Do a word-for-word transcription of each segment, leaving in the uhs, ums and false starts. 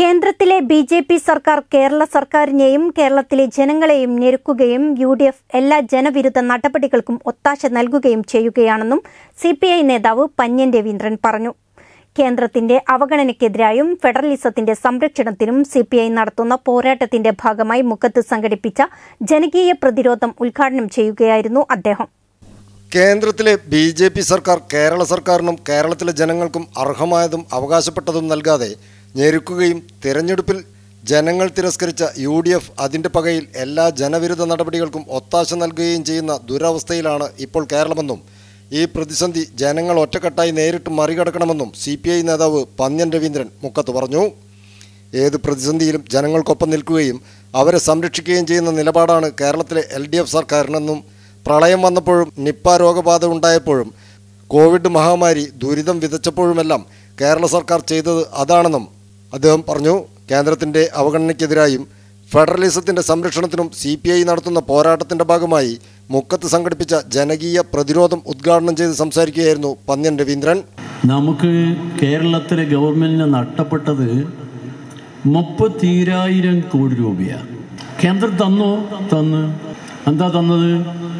കേന്ദ്രത്തിലെ B J P സർക്കാർ കേരള സർക്കാരിനെയും കേരളത്തിലെ ജനങ്ങളെയും ഞെരുക്കുകയും യു ഡി എഫ് എല്ലാ ജനവിരുദ്ധ നടപടികൾക്കും ഒത്താശ നൽകുകയും ചെയ്യുകയാണെന്നും സി പി ഐ നേതാവ് പന്ന്യൻ രവീന്ദ്രൻ പറഞ്ഞു. കേന്ദ്രത്തിന്റെ അവഗണനയ്ക്കെതിരായും ഫെഡറലിസത്തിന്റെ സംരക്ഷണത്തിനും സി പി ഐ നടത്തുന്ന പോരാട്ടത്തിന്റെ ഭാഗമായി മുക്കത്ത് സംഘടിപ്പിച്ച ജനകീയ പ്രതിരോധം ഉദ്ഘാടനം ചെയ്യുകയായിരുന്നു അദ്ദേഹം. കേന്ദ്രത്തിലെ ബി ജെ പി സർക്കാർ കേരള സർക്കാരിനും കേരളത്തിലെ ജനങ്ങൾക്കും അർഹമായതും അവകാശപ്പെട്ടതും നൽകാതെ ഞെരുക്കുകയും തിരഞ്ഞെടുപ്പിൽ ജനങ്ങൾ തിരസ്കരിച്ച യു ഡി എഫ് അതിൻ്റെ പകയിൽ എല്ലാ ജനവിരുദ്ധ നടപടികൾക്കും ഒത്താശ നൽകുകയും ചെയ്യുന്ന ദുരവസ്ഥയിലാണ് ഇപ്പോൾ കേരളമെന്നും ഈ പ്രതിസന്ധി ജനങ്ങൾ ഒറ്റക്കെട്ടായി നേരിട്ട് മറികടക്കണമെന്നും സി പി ഐ നേതാവ് പന്ന്യൻ രവീന്ദ്രൻ മുക്കത്ത് പറഞ്ഞു. ഏത് പ്രതിസന്ധിയിലും ജനങ്ങൾക്കൊപ്പം നിൽക്കുകയും അവരെ സംരക്ഷിക്കുകയും ചെയ്യുന്ന നിലപാടാണ് കേരളത്തിലെ എൽ ഡി എഫ് സർക്കാരിനെന്നും പ്രളയം വന്നപ്പോഴും നിപ്പ രോഗബാധ ഉണ്ടായപ്പോഴും കോവിഡ് മഹാമാരി ദുരിതം വിതച്ചപ്പോഴുമെല്ലാം കേരള സർക്കാർ ചെയ്തത് അതാണെന്നും അദ്ദേഹം പറഞ്ഞു. കേന്ദ്രത്തിൻ്റെ അവഗണനയ്ക്കെതിരായും ഫെഡറലിസത്തിൻ്റെ സംരക്ഷണത്തിനും സി പി ഐ നടത്തുന്ന പോരാട്ടത്തിൻ്റെ ഭാഗമായി മുക്കത്ത് സംഘടിപ്പിച്ച ജനകീയ പ്രതിരോധം ഉദ്ഘാടനം ചെയ്ത് സംസാരിക്കുകയായിരുന്നു പന്ന്യൻ രവീന്ദ്രൻ. നമുക്ക് കേരളത്തിലെ ഗവൺമെന്റിന് നഷ്ടപ്പെട്ടത് മുപ്പത്തിരായിരം കോടി രൂപയാണ്. കേന്ദ്രം തന്നോ തന്ന് എന്താ തന്നത്?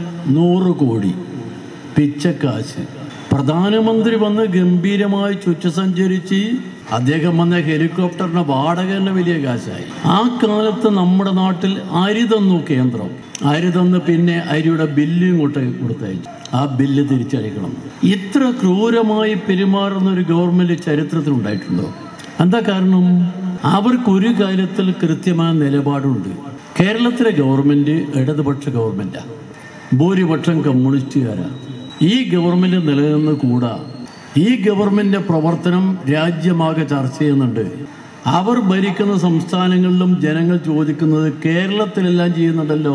നൂറ് കോടി പിച്ചക്കാശ്. പ്രധാനമന്ത്രി വന്ന് ഗംഭീരമായി ചുറ്റി സഞ്ചരിച്ച് അദ്ദേഹം വന്ന ഹെലികോപ്റ്ററിന്റെ വാടക തന്നെ വലിയ കാശായി. ആ കാലത്ത് നമ്മുടെ നാട്ടിൽ അരി തന്നു കേന്ദ്രം. അരി തന്ന് പിന്നെ അരിയുടെ ബില്ല് ഇങ്ങോട്ട് കൊടുത്തയച്ചു. ആ ബില്ല് തിരിച്ചയക്കണം. ഇത്ര ക്രൂരമായി പെരുമാറുന്ന ഒരു ഗവൺമെന്റ് ചരിത്രത്തിൽ ഉണ്ടായിട്ടുണ്ടോ? എന്താ കാരണം? അവർക്കൊരു കാര്യത്തിൽ കൃത്യമായ നിലപാടുണ്ട്. കേരളത്തിലെ ഗവൺമെന്റ് ഇടതുപക്ഷ ഗവൺമെന്റാണ്, ഭൂരിപക്ഷം കമ്മ്യൂണിസ്റ്റുകാരാണ്. ഈ ഗവൺമെന്റ് നിലനിന്ന് കൂടാ. ഈ ഗവൺമെന്റിന്റെ പ്രവർത്തനം രാജ്യമാകെ ചർച്ച ചെയ്യുന്നുണ്ട്. അവർ ഭരിക്കുന്ന സംസ്ഥാനങ്ങളിലും ജനങ്ങൾ ചോദിക്കുന്നത് കേരളത്തിലെല്ലാം ചെയ്യുന്നുണ്ടല്ലോ,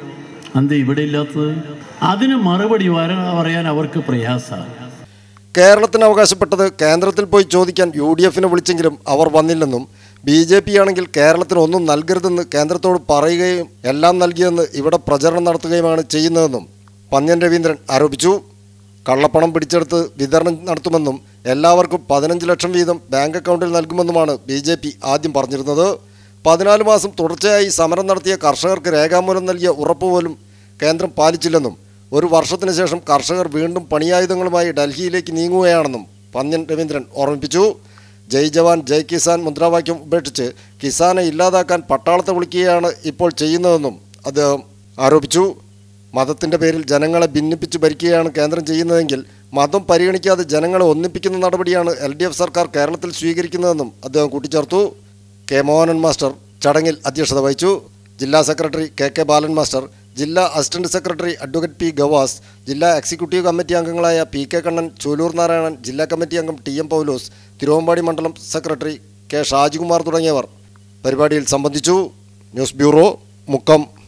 എന്താ ഇവിടെ ഇല്ലാത്തത്? അതിന് മറുപടി പറയാൻ അവർക്ക് പ്രയാസമാണ്. കേരളത്തിന് അവകാശപ്പെട്ടത് കേന്ദ്രത്തിൽ പോയി ചോദിക്കാൻ യു ഡി എഫിനെ വിളിച്ചെങ്കിലും അവർ വന്നില്ലെന്നും ബി ജെ പി ആണെങ്കിൽ കേരളത്തിന് ഒന്നും നൽകരുതെന്ന് കേന്ദ്രത്തോട് പറയുകയും എല്ലാം നൽകിയെന്ന് ഇവിടെ പ്രചരണം നടത്തുകയുമാണ് ചെയ്യുന്നതെന്നും പന്ന്യൻ രവീന്ദ്രൻ ആരോപിച്ചു. കള്ളപ്പണം പിടിച്ചെടുത്ത് വിതരണം നടത്തുമെന്നും എല്ലാവർക്കും പതിനഞ്ച് ലക്ഷം വീതം ബാങ്ക് അക്കൗണ്ടിൽ നൽകുമെന്നുമാണ് ബി ജെ പി ആദ്യം പറഞ്ഞിരുന്നത്. പതിനാല് മാസം തുടർച്ചയായി സമരം നടത്തിയ കർഷകർക്ക് രേഖാമൂലം നൽകിയ ഉറപ്പ് പോലും കേന്ദ്രം പാലിച്ചില്ലെന്നും ഒരു വർഷത്തിന് ശേഷം കർഷകർ വീണ്ടും പണിയായുധങ്ങളുമായി ഡൽഹിയിലേക്ക് നീങ്ങുകയാണെന്നും പന്ന്യൻ രവീന്ദ്രൻ ഓർമ്മിപ്പിച്ചു. ജയ് ജവാൻ ജയ് കിസാൻ മുദ്രാവാക്യം ഉപേക്ഷിച്ച് കിസാനെ ഇല്ലാതാക്കാൻ പട്ടാളത്തെ വിളിക്കുകയാണ് ഇപ്പോൾ ചെയ്യുന്നതെന്നും അദ്ദേഹം ആരോപിച്ചു. മതത്തിൻ്റെ പേരിൽ ജനങ്ങളെ ഭിന്നിപ്പിച്ച് ഭരിക്കുകയാണ് കേന്ദ്രം ചെയ്യുന്നതെങ്കിൽ മതം പരിഗണിക്കാതെ ജനങ്ങളെ ഒന്നിപ്പിക്കുന്ന നടപടിയാണ് എൽ ഡി എഫ് സർക്കാർ കേരളത്തിൽ സ്വീകരിക്കുന്നതെന്നും അദ്ദേഹം കൂട്ടിച്ചേർത്തു. കെ മോഹനൻ മാസ്റ്റർ ചടങ്ങിൽ അധ്യക്ഷത വഹിച്ചു. ജില്ലാ secretary K K Balan master, ജില്ലാ assistant secretary advocate P Gavas, ജില്ലാ എക്സിക്യൂട്ടീവ് കമ്മിറ്റി അംഗങ്ങളായ പി കെ കണ്ണൻ, ചൂലൂർ നാരായണൻ, ജില്ലാ കമ്മിറ്റി അംഗം ടി എം പൗലോസ്, തിരുവമ്പാടി മണ്ഡലം സെക്രട്ടറി കെ ഷാജികുമാർ തുടങ്ങിയവർ പരിപാടിയിൽ സംബന്ധിച്ചു. News bureau, Mukkam.